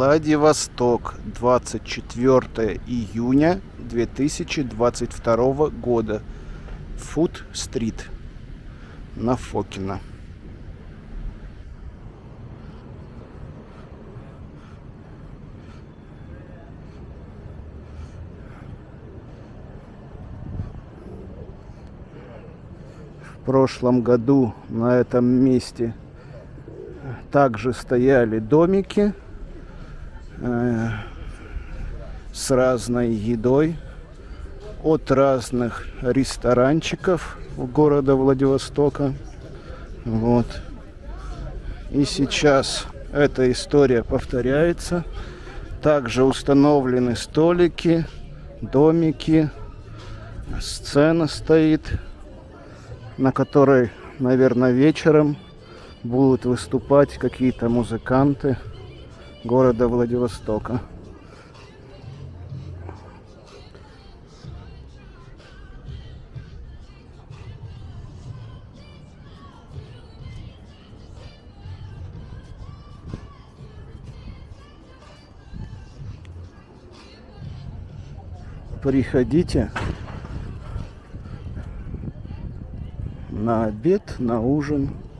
Владивосток, 24 июня 2022 года. Фуд-стрит на Фокина. В прошлом году на этом месте также стояли домики с разной едой от разных ресторанчиков города Владивостока. Вот. И сейчас эта история повторяется. Также установлены столики, домики, сцена стоит, на которой, наверное, вечером будут выступать какие-то музыканты города Владивостока. Приходите на обед, на ужин.